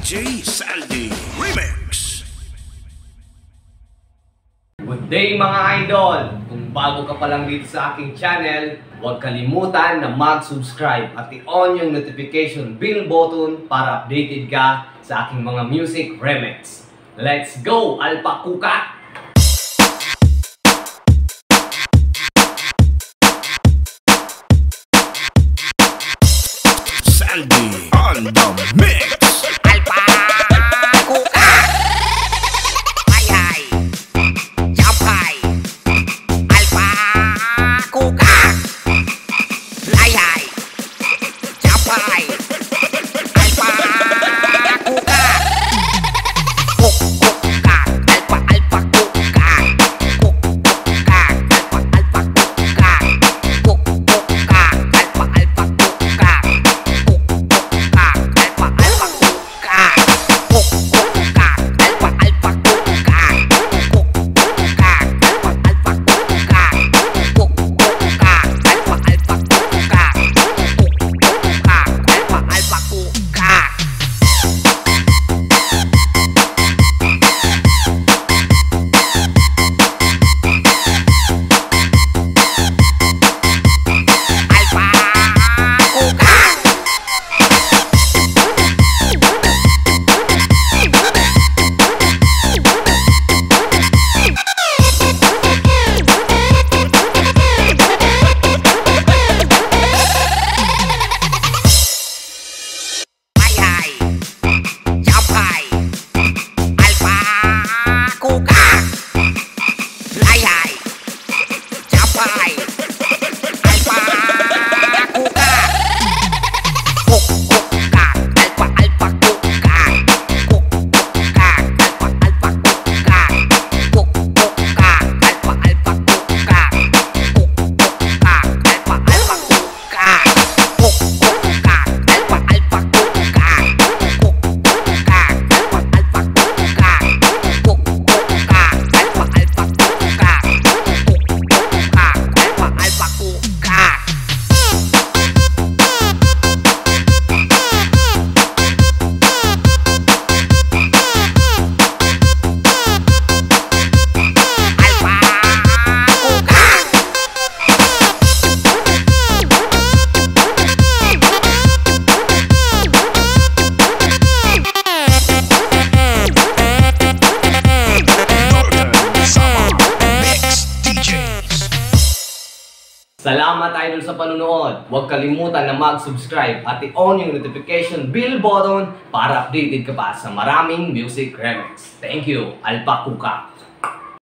DJ Saldi Remix. Good day mga idol! Kung bago ka pa lang dito sa aking channel, huwag kalimutan na mag-subscribe at i-on yung notification bell button para updated ka sa aking mga music remix. Let's go, Alpha Kuka! Saldi on the mix. Salamat idol sa panunood. Huwag kalimutan na mag-subscribe at i-on yung notification bell button para updated ka pa sa maraming music remix. Thank you, Alpha Kuka!